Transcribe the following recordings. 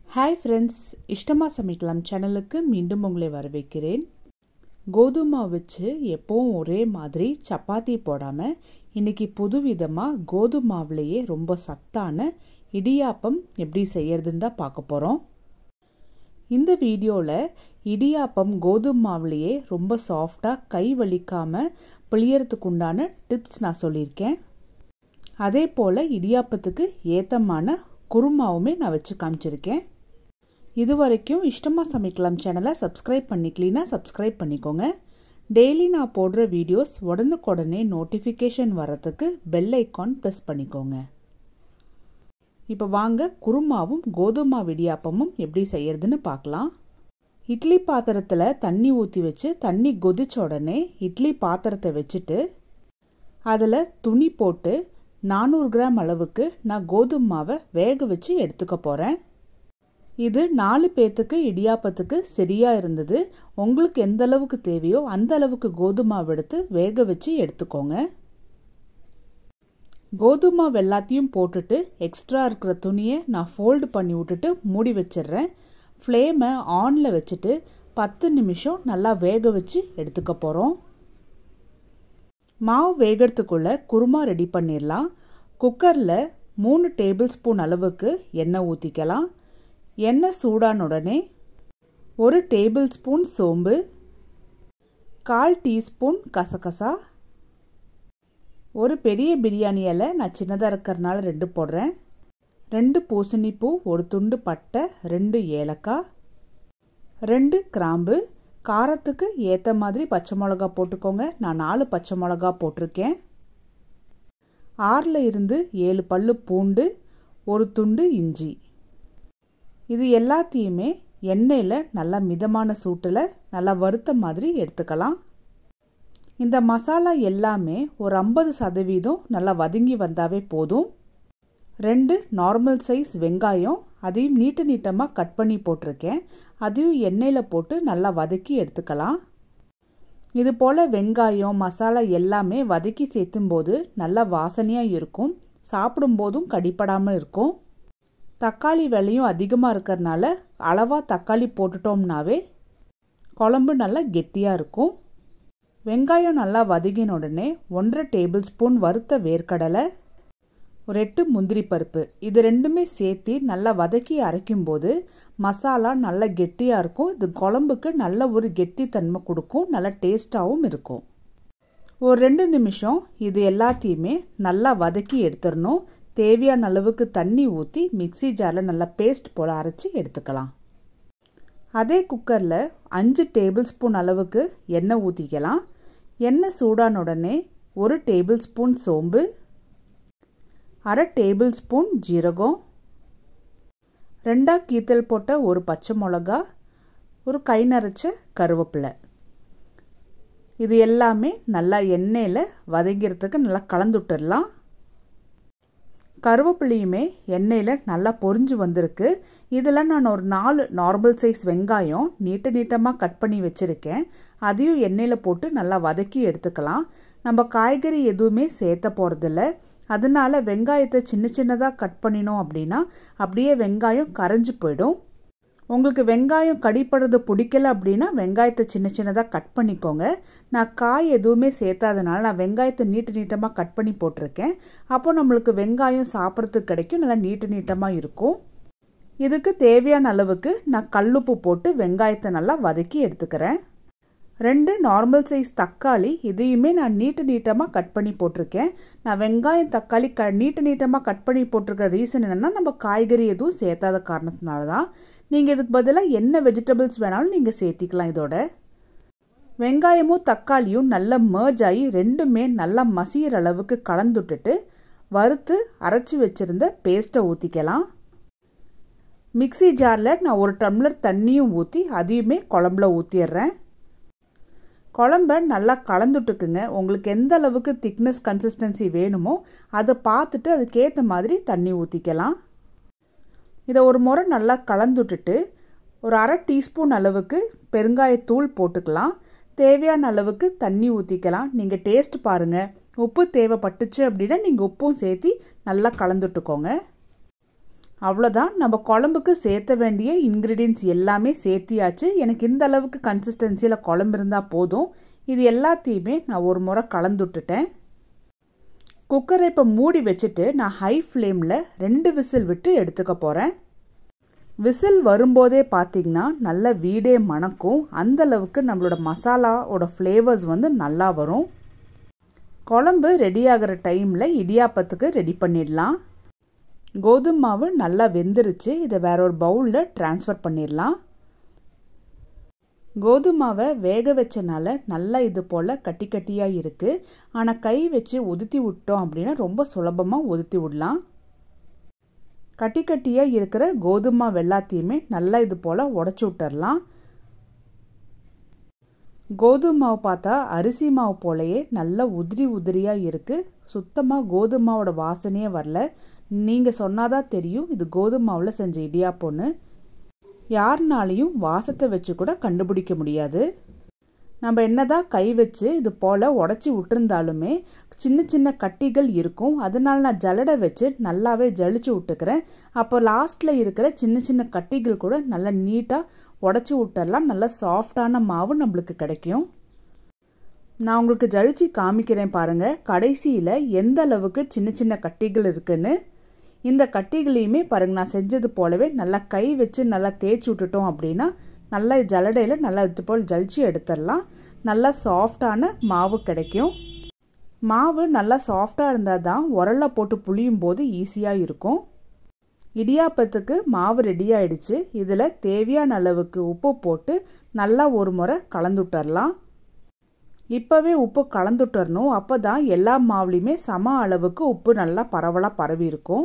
Hi friends, இஷ்டமா சமைக்கலாம் சேனலுக்கு மீண்டும் உங்களை வரவேற்கிறேன். கோதுமை வச்சு எப்பவும் ஒரே மாதிரி சப்பாத்தி போடாம இன்னைக்கு புதுவிதமா கோதுமை மாவுலயே ரொம்ப சத்தான இடியாப்பம் எப்படி செய்யறதுன்னு தான் பார்க்க போறோம். இந்த வீடியோல இடியாப்பம் கோதுமை மாவுலயே ரொம்ப சாஃப்ட்டா கை வலிக்காம பிழியறதுக்கு உண்டான டிப்ஸ் நான் சொல்லியிருக்கேன். அதே போல இடியாப்பத்துக்கு ஏத்தமான குருமாவுமே நான் வச்சு காமிச்சிருக்கேன். இதுவரைக்கும் இஷ்டமா சமைக்கலாம் சேனலை சப்ஸ்கிரைப் பண்ணிக்கலனா சப்ஸ்கிரைப் பண்ணிக்கோங்க. டெய்லி நான் போடுற வீடியோஸ் உடனுக்குடனே நோட்டிஃபிகேஷன் வரதுக்கு பெல் ஐகான் ப்ரெஸ் பண்ணிக்கோங்க. இப்போ வாங்க குருமாவும் கோதுமை இடியாப்பமும் எப்படி செய்யறதுன்னு பார்க்கலாம். இட்லி பாத்திரத்தில் தண்ணி ஊற்றி வச்சு தண்ணி கொதிச்ச உடனே இட்லி பாத்திரத்தை வச்சுட்டு அதில் துணி போட்டு 400 கிராம் அளவுக்கு நான் கோதுமை மாவை வேக வச்சு எடுத்துக்க போகிறேன். இது 4 பேத்துக்கு இடியாப்பத்துக்கு சரியா இருந்தது. உங்களுக்கு எந்த அளவுக்கு தேவையோ அந்த அளவுக்கு கோதுமை மாவு எடுத்து வேக வச்சு எடுத்துக்கோங்க. கோதுமை மாவு எல்லாத்தையும் போட்டுட்டு எக்ஸ்ட்ரா இருக்கிற துணியை நான் ஃபோல்டு பண்ணி விட்டுட்டு மூடி வச்சிடுறேன். ஃப்ளேமை ஆனில் வச்சுட்டு 10 நிமிஷம் நல்லா வேக வச்சு எடுத்துக்க போகிறோம். மாவு வேகிறதுக்குள்ள குருமா ரெடி பண்ணிடலாம். குக்கரில் 3 டேபிள் ஸ்பூன் அளவுக்கு எண்ணெய் ஊற்றிக்கலாம். எண்ணெய் சூடான உடனே 1 டேபிள் ஸ்பூன் சோம்பு, 1/4 டீஸ்பூன் கசகசா, ஒரு பெரிய பிரியாணி இலை நான் சின்னதாக இருக்கிறதுனால 2 போடுறேன், 2 பூசணிப்பூ, 1 துண்டு பட்டை, 2 ஏலக்காய், 2 கிராம்பு. காரத்துக்கு ஏற்ற மாதிரி பச்சை மிளகா போட்டுக்கோங்க. நான் 4 பச்சை மிளகா போட்டிருக்கேன். 6 இருந்து 7 பல்லு பூண்டு, 1 துண்டு இஞ்சி. இது எல்லாத்தையுமே எண்ணெயில் நல்லா மிதமான சூட்டில் நல்லா வறுத்த மாதிரி எடுத்துக்கலாம். இந்த மசாலா எல்லாமே ஒரு 50% நல்லா வதங்கி வந்தாவே போதும். 2 நார்மல் சைஸ் வெங்காயம், அதையும் நீட்டமாக கட் பண்ணி போட்டிருக்கேன். அதையும் எண்ணெயில் போட்டு நல்லா வதக்கி எடுத்துக்கலாம். இது போல் வெங்காயம் மசாலா எல்லாமே வதக்கி சேர்த்தும்போது நல்லா வாசனையாக இருக்கும். சாப்பிடும்போதும் கடிப்படாமல் இருக்கும். தக்காளி விலையும் அதிகமாக இருக்கிறதுனால அளவாக தக்காளி போட்டுட்டோம்னாவே குழம்பு நல்லா கெட்டியாக இருக்கும். வெங்காயம் நல்லா வதங்கின உடனே 1/2 டேபிள் ஸ்பூன் வறுத்த வேர்க்கடலை, ஒரு 8 முந்திரி பருப்பு, இது ரெண்டுமே சேர்த்து நல்லா வதக்கி அரைக்கும்போது மசாலா நல்லா கெட்டியாக இருக்கும். இது குழம்புக்கு நல்ல ஒரு கெட்டித்தன்மை கொடுக்கும், நல்லா டேஸ்ட்டாகவும் இருக்கும். ஒரு 2 நிமிஷம் இது எல்லாத்தையுமே நல்லா வதக்கி எடுத்துடணும். தேவையான அளவுக்கு தண்ணி ஊற்றி மிக்ஸி ஜாரில் நல்லா பேஸ்ட் போல் அரைச்சி எடுத்துக்கலாம். அதே குக்கரில் 5 டேபிள் ஸ்பூன் அளவுக்கு எண்ணெய் ஊற்றிக்கலாம். எண்ணெய் சூடான உடனே 1 டேபிள் ஸ்பூன் சோம்பு, 1/2 டேபிள் ஸ்பூன் ஜீரகம், 2 கீத்தல் போட்ட ஒரு பச்சை மிளகா, ஒரு கை நரைச்ச கருவேப்பிலை. இது எல்லாமே நல்லா எண்ணெயில் வதங்கிறதுக்கு நல்லா கலந்து விட்டுடலாம். கருவேப்பிலையுமே எண்ணெயில் நல்லா பொரிஞ்சு வந்திருக்கு. இதில் நான் ஒரு 4 நார்மல் சைஸ் வெங்காயம் நீட்டமாக கட் பண்ணி வச்சுருக்கேன். அதையும் எண்ணெயில் போட்டு நல்லா வதக்கி எடுத்துக்கலாம். நம்ம காய்கறி எதுவுமே சேர்த்த போகிறதில்ல. அதனால வெங்காயத்தை சின்னதாக கட் பண்ணினோம் அப்படின்னா அப்படியே வெங்காயம் கரைஞ்சி போயிடும். உங்களுக்கு வெங்காயம் கடிப்படுறது பிடிக்கல அப்படின்னா வெங்காயத்தை சின்னதாக கட் பண்ணிக்கோங்க. நான் காய் எதுவுமே சேர்த்தாதனால நான் வெங்காயத்தை நீட்டமாக கட் பண்ணி போட்டிருக்கேன். அப்போ நம்மளுக்கு வெங்காயம் சாப்பிட்றதுக்கு கிடைக்கும், நல்லா நீட்டமாக இருக்கும். இதுக்கு தேவையான அளவுக்கு நான் கல்லுப்பு போட்டு வெங்காயத்தை நல்லா வதக்கி எடுத்துக்கிறேன். 2 நார்மல் சைஸ் தக்காளி, இதையுமே நான் நீட்டமாக கட் பண்ணி போட்டிருக்கேன். நான் வெங்காயம் தக்காளி நீட்டமாக கட் பண்ணி போட்டிருக்க ரீசன் என்னென்னா நம்ம காய்கறி எதுவும் சேர்த்தாத காரணத்தினால தான். நீங்கள் இதுக்கு பதிலாக என்ன வெஜிடபிள்ஸ் வேணாலும் நீங்கள் சேர்த்திக்கலாம். இதோட வெங்காயமும் தக்காளியும் நல்லா மர்ஜ் ஆகி ரெண்டுமே நல்லா மசிகிற அளவுக்கு கலந்துட்டுட்டு வறுத்து அரைச்சி வச்சுருந்த பேஸ்ட்டை ஊற்றிக்கலாம். மிக்ஸி ஜாரில் நான் 1 டம்ளர் தண்ணியும் ஊற்றி அதையுமே குழம்புல ஊற்றிடுறேன். குழம்ப நல்லா கலந்துட்டுக்குங்க. உங்களுக்கு எந்த அளவுக்கு திக்னஸ் கன்சிஸ்டன்சி வேணுமோ அதை பார்த்துட்டு அதுக்கேற்ற மாதிரி தண்ணி ஊற்றிக்கலாம். இதை ஒரு முறை நல்லா கலந்துட்டுட்டு ஒரு 1/2 டீஸ்பூன் அளவுக்கு பெருங்காயத்தூள் போட்டுக்கலாம். தேவையான அளவுக்கு தண்ணி ஊற்றிக்கலாம். நீங்கள் டேஸ்ட் பாருங்கள். உப்பு தேவைப்பட்டுச்சு அப்படின்னா நீங்கள் உப்பும் சேர்த்து நல்லா கலந்துட்டுக்கோங்க. அவ்வளோதான், நம்ம குழம்புக்கு சேர்த்த வேண்டிய இன்க்ரீடியன்ட்ஸ் எல்லாமே சேர்த்தியாச்சு. எனக்கு இந்த அளவுக்கு கன்சிஸ்டன்சியில் குழம்பு இருந்தால் போதும். இது எல்லாத்தையுமே நான் ஒரு முறை கலந்துட்டுட்டேன். குக்கரை இப்போ மூடி வச்சுட்டு நான் ஹை ஃப்ளேமில் 2 விசில் விட்டு எடுத்துக்க போகிறேன். விசில் வரும்போதே பார்த்திங்கன்னா நல்ல வீடே மணக்கும். அந்தளவுக்கு நம்மளோட மசாலாவோட ஃப்ளேவர்ஸ் வந்து நல்லா வரும். குழம்பு ரெடி ஆகிற டைமில் இடியாப்பத்துக்கு ரெடி பண்ணிடலாம். கோதுமை மாவு நல்லா வெந்துருச்சு. இதை வேற ஒரு பவுலில் ட்ரான்ஸ்ஃபர் பண்ணிடலாம். கோதுமை மாவை வேக வச்சனால நல்லா இது போல் கட்டி கட்டியாக இருக்குது. ஆனால் கை வச்சு உதுத்தி விட்டோம் அப்படின்னா ரொம்ப சுலபமாக உதுத்தி விடலாம். கட்டி கட்டியாக இருக்கிற கோதுமை மாவு எல்லாத்தையுமே நல்லா இது போல் உடச்சி விட்டுறலாம். கோதுமை மாவு பார்த்தா அரிசி மாவு போலயே நல்லா உதிரி உதிரியாக இருக்குது. சுத்தமாக கோதுமை மாவோட வாசனையே வரல. நீங்கள் சொன்னாதான் தெரியும் இது கோதுமை மாவில் செஞ்ச இடியாப்பம்னு. யாருனாலையும் வாசத்தை வச்சு கூட கண்டுபிடிக்க முடியாது. நம்ம என்னதான் கை வச்சு இது போல் உடச்சி விட்டுருந்தாலுமே சின்ன சின்ன கட்டிகள் இருக்கும். அதனால நான் ஜல்லடை வச்சு நல்லாவே ஜலிச்சு விட்டுக்கிறேன். அப்போ லாஸ்ட்டில் இருக்கிற சின்ன சின்ன கட்டிகள் கூட நல்லா நீட்டாக உடச்சி விட்டுறலாம். நல்லா சாஃப்டான மாவு நம்மளுக்கு கிடைக்கும். நான் உங்களுக்கு ஜலிச்சு காமிக்கிறேன் பாருங்கள். கடைசியில் எந்த அளவுக்கு சின்ன சின்ன கட்டிகள் இருக்குன்னு. இந்த கட்டிகளையுமே பாருங்க, நான் செஞ்சது போலவே நல்லா கை வச்சு நல்லா தேய்ச்சி விட்டுட்டோம் அப்படின்னா நல்லா ஜல்லடையில் நல்லா இது போல் ஜலிச்சு எடுத்துடலாம். நல்லா சாஃப்டான மாவு கிடைக்கும். மாவு நல்லா சாஃப்டாக இருந்தால் தான் உரலில் போட்டு புளியும் போது ஈஸியாக இருக்கும். இடியாப்பத்துக்கு மாவு ரெடி ஆயிடுச்சு. இதில் தேவையான அளவுக்கு உப்பு போட்டு நல்லா ஒரு முறை கலந்துட்டரலாம். இப்போவே உப்பு கலந்துட்டரணும். அப்போ தான் எல்லா மாவுலேயுமே சம அளவுக்கு உப்பு நல்லா பரவலாக பரவி இருக்கும்.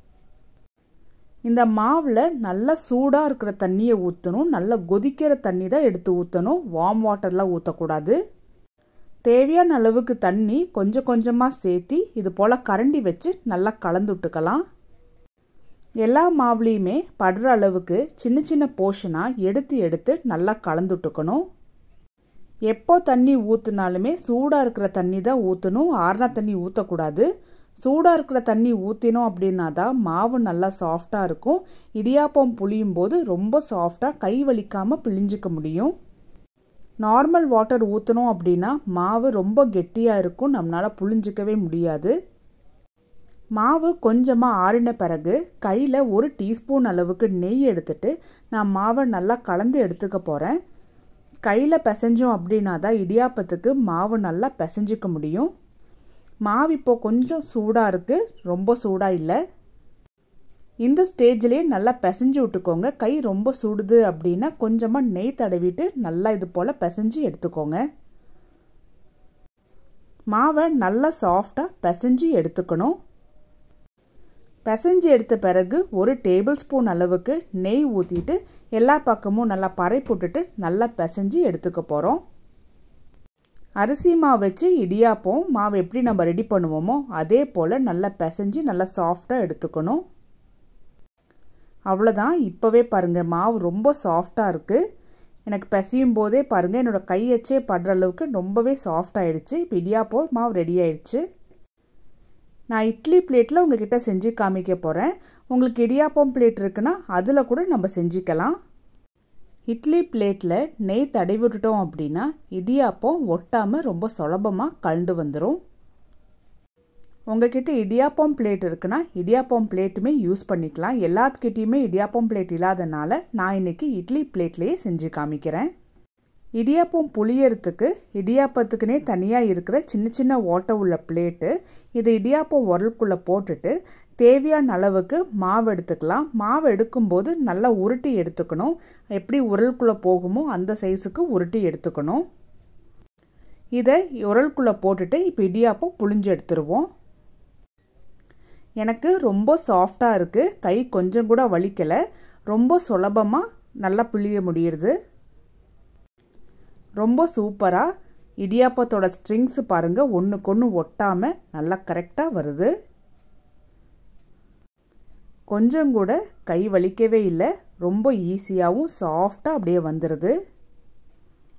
இந்த மாவில் நல்லா சூடாக இருக்கிற தண்ணியை ஊற்றணும். நல்லா கொதிக்கிற தண்ணி தான் எடுத்து ஊற்றணும். வார்ம் வாட்டர்லாம் ஊற்றக்கூடாது. தேவையான அளவுக்கு தண்ணி கொஞ்சம் கொஞ்சமாக சேர்த்தி இது போல் கரண்டி வச்சு நல்லா கலந்து விட்டுக்கலாம். எல்லா மாவுலேயுமே படுற அளவுக்கு சின்ன சின்ன போர்ஷனாக எடுத்து எடுத்து நல்லா கலந்து விட்டுக்கணும். எப்போ தண்ணி ஊற்றினாலுமே சூடாக இருக்கிற தண்ணி தான் ஊற்றணும். ஆறுனா தண்ணி ஊற்றக்கூடாது. சூடாக இருக்கிற தண்ணி ஊற்றினோம் அப்படின்னா தான் மாவு நல்லா சாஃப்டாக இருக்கும். இடியாப்பம் புளியும் போது ரொம்ப சாஃப்டாக கை வலிக்காமல் பிழிஞ்சிக்க முடியும். நார்மல் வாட்டர் ஊற்றணும் அப்படின்னா மாவு ரொம்ப கெட்டியாக இருக்கும். நம்மளால் புழிஞ்சிக்கவே முடியாது. மாவு கொஞ்சமாக ஆறின பிறகு கையில் 1 டீஸ்பூன் அளவுக்கு நெய் எடுத்துட்டு நான் மாவை நல்லா கலந்து எடுத்துக்க போகிறேன். கையில் பிசைஞ்சோம் அப்படின்னா தான் இடியாப்பத்துக்கு மாவு நல்லா பிசைஞ்சிக்க முடியும். மாவு இப்போ கொஞ்சம் சூடாக இருக்குது, ரொம்ப சூடாக இல்லை. இந்த ஸ்டேஜ்லேயே நல்லா பிசைஞ்சு விட்டுக்கோங்க. கை ரொம்ப சுடுது அப்படின்னா கொஞ்சமாக நெய் தடவிட்டு நல்லா இது போல் பிசைஞ்சு எடுத்துக்கோங்க. மாவை நல்லா சாஃப்டாக பிசைஞ்சு எடுத்துக்கணும். பிசைஞ்சு எடுத்த பிறகு 1 டேபிள் ஸ்பூன் அளவுக்கு நெய் ஊற்றிட்டு எல்லா பக்கமும் நல்லா பறை போட்டுட்டு நல்லா பிசைஞ்சு எடுத்துக்க போகிறோம். அரிசி மாவு வச்சு இடியாப்பம் மாவு எப்படி நம்ம ரெடி பண்ணுவோமோ அதே போல் நல்லா பிசைஞ்சு நல்லா சாஃப்டாக எடுத்துக்கணும். அவ்வளோதான். இப்போவே பாருங்கள் மாவு ரொம்ப சாஃப்டாக இருக்குது. எனக்கு பிசையும் போதே பாருங்கள் என்னோடய கையச்சே படுற அளவுக்கு ரொம்பவே சாஃப்டாகிடுச்சு. இப்போ இடியாப்பம் மாவு ரெடி ஆயிடுச்சு. நான் இட்லி பிளேட்டில் உங்ககிட்ட செஞ்சு காமிக்க போகிறேன். உங்களுக்கு இடியாப்பம் பிளேட் இருக்குன்னா அதில் கூட நம்ம செஞ்சுக்கலாம். இட்லி பிளேட்டில் நெய் தடவி விட்டுட்டோம் அப்படின்னா இடியாப்பம் ஒட்டாமல் ரொம்ப சுலபமாக கலந்து வந்துடும். உங்ககிட்ட இடியாப்பம் பிளேட் இருக்குன்னா இடியாப்பம் பிளேட்டுமே யூஸ் பண்ணிக்கலாம். எல்லாத்துக்கிட்டேயுமே இடியாப்பம் பிளேட் இல்லாதனால நான் இன்றைக்கி இட்லி பிளேட்லேயே செஞ்சு காமிக்கிறேன். இடியாப்பம் புளியறதுக்கு இடியாப்பத்துக்குனே தனியாக இருக்கிற சின்ன சின்ன ஓட்டை உள்ள பிளேட்டு. இதை இடியாப்பம் உரலுக்குள்ளே போட்டுட்டு தேவையான அளவுக்கு மாவு எடுத்துக்கலாம். மாவு எடுக்கும்போது நல்லா உருட்டி எடுத்துக்கணும். எப்படி உரலுக்குள்ளே போகுமோ அந்த சைஸுக்கு உருட்டி எடுத்துக்கணும். இதை உரலுக்குள்ளே போட்டுட்டு இப்போ இடியாப்பம் புளிஞ்சு எடுத்துருவோம். எனக்கு ரொம்ப சாஃப்டாக இருக்குது. கை கொஞ்சம் கூட வலிக்கலை. ரொம்ப சுலபமாக நல்லா புளிய முடியுது. ரொம்ப சூப்பராக இடியாப்பத்தோட ஸ்ட்ரிங்ஸ் பாருங்கள் ஒன்றுக்கு ஒன்று ஒட்டாமல் நல்லா கரெக்டாக வருது. கொஞ்சம் கூட கை வலிக்கவே இல்லை. ரொம்ப ஈஸியாகவும் சாஃப்டாக அப்படியே வந்துடுது.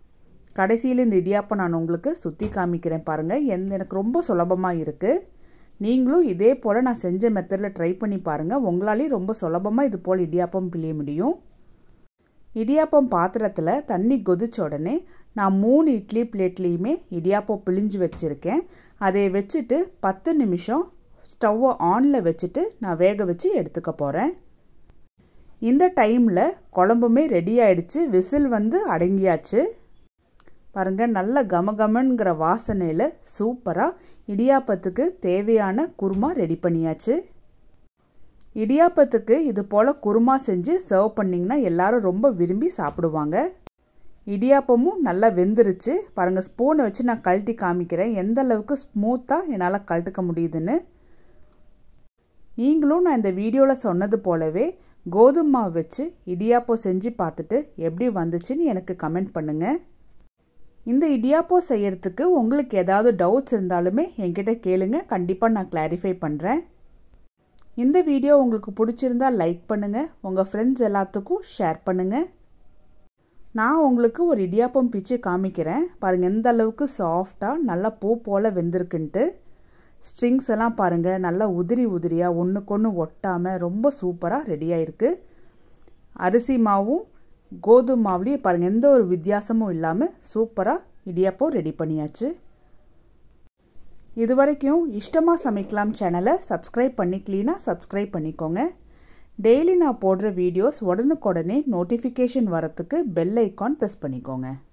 கடைசியில் இந்த இடியாப்பம் நான் உங்களுக்கு சுற்றி காமிக்கிறேன் பாருங்கள். எனக்கு ரொம்ப சுலபமாக இருக்குது. நீங்களும் இதே போல் நான் செஞ்ச மெத்தடில் ட்ரை பண்ணி பாருங்கள். உங்களாலேயும் ரொம்ப சுலபமாக இது போல் இடியாப்பம் பிழிய முடியும். இடியாப்பம் பாத்திரத்தில் தண்ணி கொதிச்ச உடனே நான் 3 இட்லி பிளேட்லேயுமே இடியாப்பம் பிழிஞ்சு வச்சுருக்கேன். அதை வச்சுட்டு 10 நிமிஷம் ஸ்டவ்வை ஆனில் வச்சுட்டு நான் வேக வச்சு எடுத்துக்க போகிறேன். இந்த டைமில் குழம்புமே ரெடி ஆயிடுச்சு. விசில் வந்து அடங்கியாச்சு. பாருங்கள், நல்ல கமகமன்கிற வாசனையில் சூப்பராக இடியாப்பத்துக்கு தேவையான குருமா ரெடி பண்ணியாச்சு. இடியாப்பத்துக்கு இது போல் குருமா செஞ்சு சர்வ் பண்ணிங்கன்னா எல்லாரும் ரொம்ப விரும்பி சாப்பிடுவாங்க. இடியாப்பமும் நல்லா வெந்துருச்சு. பாருங்கள், ஸ்பூனை வச்சு நான் கழட்டி காமிக்கிறேன் எந்த அளவுக்கு ஸ்மூத்தாக என்னால் கழட்டுக்க முடியுதுன்னு. நீங்களும் நான் இந்த வீடியோவில் சொன்னது போலவே கோதுமை மாவு வச்சு இடியாப்பம் செஞ்சு பார்த்துட்டு எப்படி வந்துச்சுன்னு எனக்கு கமெண்ட் பண்ணுங்கள். இந்த இடியாப்பம் செய்யறதுக்கு உங்களுக்கு ஏதாவது டவுட்ஸ் இருந்தாலுமே என்கிட்ட கேளுங்க, கண்டிப்பாக நான் கிளாரிஃபை பண்ணுறேன். இந்த வீடியோ உங்களுக்கு பிடிச்சிருந்தா லைக் பண்ணுங்கள், உங்கள் ஃப்ரெண்ட்ஸ் எல்லாத்துக்கும் ஷேர் பண்ணுங்கள். நான் உங்களுக்கு ஒரு இடியாப்பம் பிச்சு காமிக்கிறேன். பாருங்கள் எந்த அளவுக்கு சாஃப்டாக நல்லா பூ போல் வெந்திருக்குன்ட்டு. ஸ்ட்ரிங்ஸ் எல்லாம் பாருங்கள் நல்லா உதிரி உதிரியாக ஒன்றுக்கொன்று ஒட்டாமல் ரொம்ப சூப்பராக ரெடியாக இருக்குது. அரிசி மாவும் கோதுமை மாவுலேயே பாருங்கள் எந்த ஒரு வித்தியாசமும் இல்லாமல் சூப்பராக இடியாப்பம் ரெடி பண்ணியாச்சு. இது வரைக்கும் இஷ்டமாக சமைக்கலாம் சேனலை சப்ஸ்கிரைப் பண்ணிக்கலனா சப்ஸ்கிரைப் பண்ணிக்கோங்க. டெய்லி நான் போடுற வீடியோஸ் உடனுக்குடனே நோட்டிஃபிகேஷன் வரத்துக்கு பெல் ஐக்கான் ப்ரெஸ் பண்ணிக்கோங்க.